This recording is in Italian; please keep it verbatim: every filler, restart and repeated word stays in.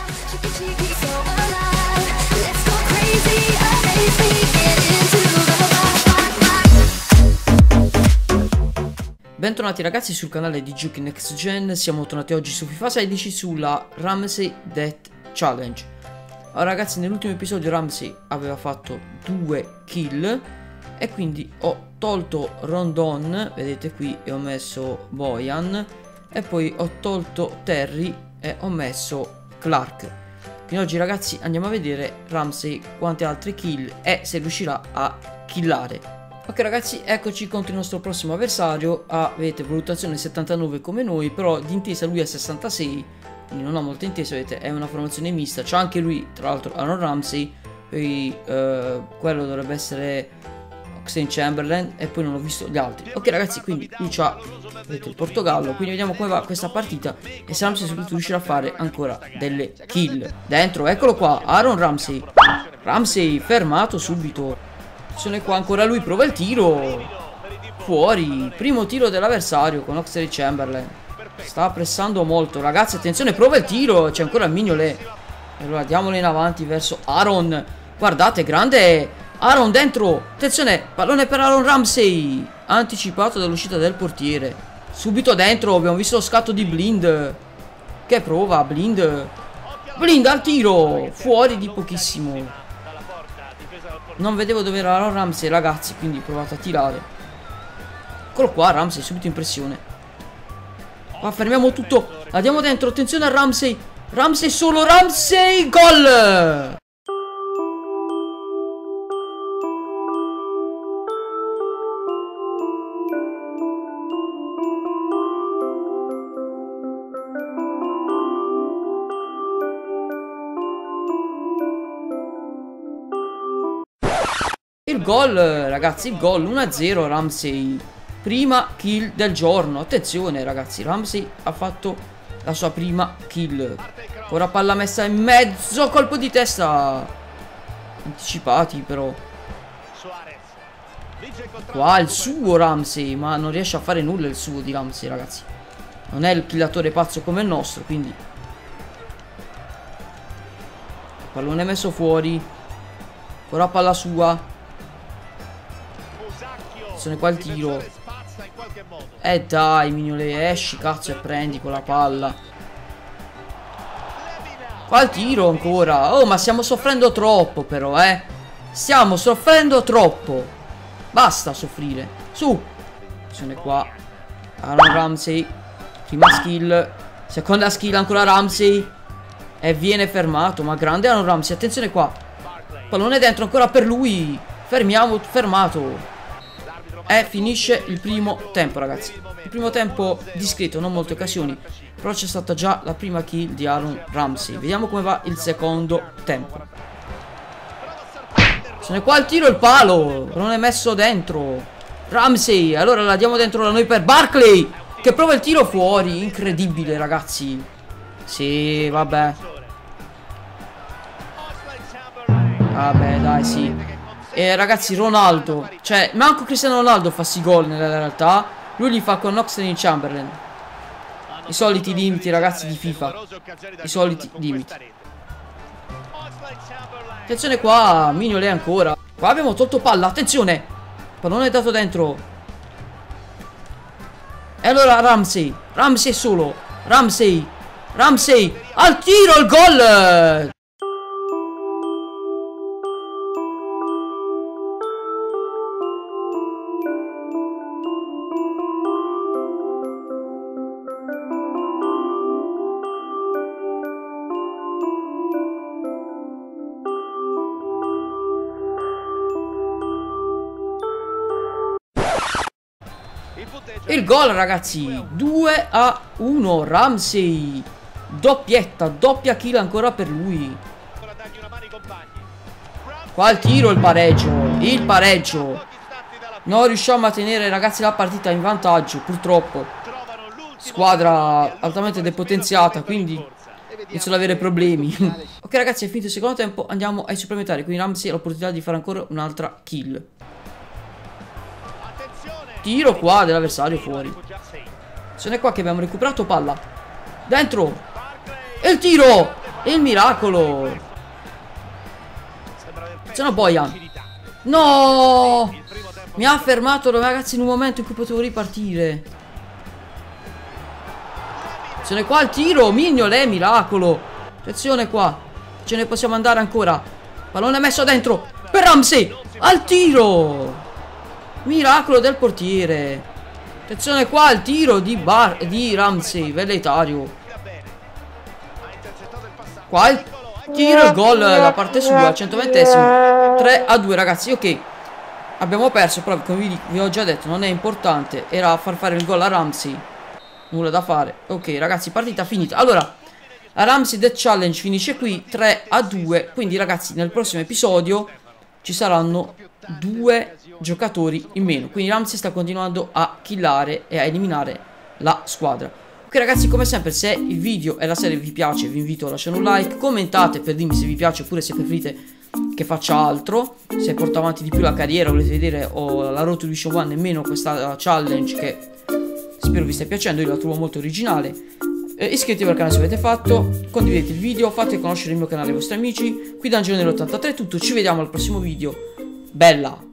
Bentornati ragazzi sul canale di Giochi Next Gen. Siamo tornati oggi su FIFA sedici sulla Ramsey Death Challenge. Allora ragazzi, nell'ultimo episodio Ramsey aveva fatto due kill e quindi ho tolto Rondon, vedete qui, e ho messo Bojan, e poi ho tolto Terry e ho messo Clark. Quindi oggi ragazzi andiamo a vedere Ramsey quante altre kill e se riuscirà a killare. Ok ragazzi, eccoci contro il nostro prossimo avversario. Avete valutazione settantanove come noi, però di intesa lui è sessantasei, quindi non ha molta intesa, vedete, è una formazione mista. C'ha anche lui, tra l'altro, Aaron Ramsey, poi eh, quello dovrebbe essere Oxlade Chamberlain e poi non ho visto gli altri. Ok ragazzi, quindi lui c'ha, vedete, il Portogallo, quindi vediamo come va questa partita e se Ramsey soprattutto riuscirà a fare ancora delle kill. Dentro, eccolo qua, Aaron Ramsey. Ramsey fermato subito. Attenzione qua, ancora lui, prova il tiro. Fuori, primo tiro dell'avversario con Oxlade Chamberlain. Sta pressando molto, ragazzi, attenzione, prova il tiro, c'è ancora il Mignolet. Allora diamolo in avanti verso Aaron. Guardate, grande Aaron dentro. Attenzione, pallone per Aaron Ramsey. Anticipato dall'uscita del portiere. Subito dentro, abbiamo visto lo scatto di Blind. Che prova, Blind. Blind al tiro, fuori di pochissimo. Non vedevo dove era Aaron Ramsey ragazzi, quindi ho provato a tirare. Eccolo qua, Ramsey subito in pressione. Qua fermiamo tutto, la diamo dentro, attenzione a Ramsey. Ramsey solo, Ramsey, gol! Il gol ragazzi, il gol uno a zero Ramsey. Prima kill del giorno. Attenzione ragazzi, Ramsey ha fatto la sua prima kill. Ora palla messa in mezzo, colpo di testa. Anticipati però. Qua il suo Ramsey, ma non riesce a fare nulla il suo di Ramsey ragazzi. Non è il killatore pazzo come il nostro, quindi pallone messo fuori. Ora palla sua. Attenzione qua il tiro. Eh dai Mignolet, esci cazzo e prendi con la palla. Qua il tiro ancora. Oh, ma stiamo soffrendo troppo però, eh. Stiamo soffrendo troppo. Basta soffrire. Su. Attenzione qua. Aaron Ramsey. Prima skill. Seconda skill ancora Ramsey. E viene fermato. Ma grande Aaron Ramsey. Attenzione qua. Pallone dentro ancora per lui. Fermiamo, fermato. E finisce il primo tempo ragazzi. Il primo tempo discreto, non molte occasioni, però c'è stata già la prima kill di Aaron Ramsey. Vediamo come va il secondo tempo. Sono qua il tiro, il palo non è messo dentro Ramsey. Allora la diamo dentro da noi per Barkley, che prova il tiro fuori. Incredibile ragazzi. Sì, vabbè. Vabbè dai, sì. E ragazzi, Ronaldo, cioè manco Cristiano Ronaldo fa sti gol nella realtà. Lui li fa con Oxlade Chamberlain. I soliti limiti ragazzi di FIFA. I soliti limiti. Attenzione qua, Mignolet ancora. Qua abbiamo tolto palla, attenzione. Pallone dato dentro. E allora Ramsey. Ramsey solo. Ramsey. Ramsey al tiro, il gol. Il gol ragazzi, due a uno Ramsey. Doppietta, doppia kill ancora per lui. Qua il tiro, il pareggio. Il pareggio. Non riusciamo a tenere ragazzi la partita in vantaggio, purtroppo. Squadra altamente depotenziata, quindi inizio ad avere problemi. Ok ragazzi, è finito il secondo tempo, andiamo ai supplementari. Quindi Ramsey ha l'opportunità di fare ancora un'altra kill. Tiro qua dell'avversario fuori. Attenzione qua che abbiamo recuperato palla. Dentro. E il tiro. E il miracolo. Sono Bojan. No! Mi ha fermato, ragazzi, in un momento in cui potevo ripartire. Attenzione qua al tiro. Mignole, miracolo. Attenzione qua. Ce ne possiamo andare ancora. Pallone messo dentro per Ramsey. Al tiro. Miracolo del portiere. Attenzione qua al tiro di, Bar di Ramsey. Velleitario. Qua il tiro e gol da parte sua. centoventesimo. tre a due, ragazzi. Ok. Abbiamo perso, però come vi, vi ho già detto, non è importante. Era far fare il gol a Ramsey. Nulla da fare. Ok, ragazzi, partita finita. Allora, la Ramsey Death Challenge finisce qui, tre a due. Quindi, ragazzi, nel prossimo episodio ci saranno due giocatori in meno. Quindi Ramsey sta continuando a killare e a eliminare la squadra. Ok, ragazzi, come sempre, se il video e la serie vi piace, vi invito a lasciare un like. Commentate per dirmi se vi piace oppure se preferite che faccia altro, se porto avanti di più la carriera, volete vedere o la Road to Division uno nemmeno questa challenge che spero vi stia piacendo, io la trovo molto originale. eh, iscrivetevi al canale se avete fatto, condividete il video, fate conoscere il mio canale ai vostri amici. Qui da Angelo ottantatré è tutto, ci vediamo al prossimo video. Bella!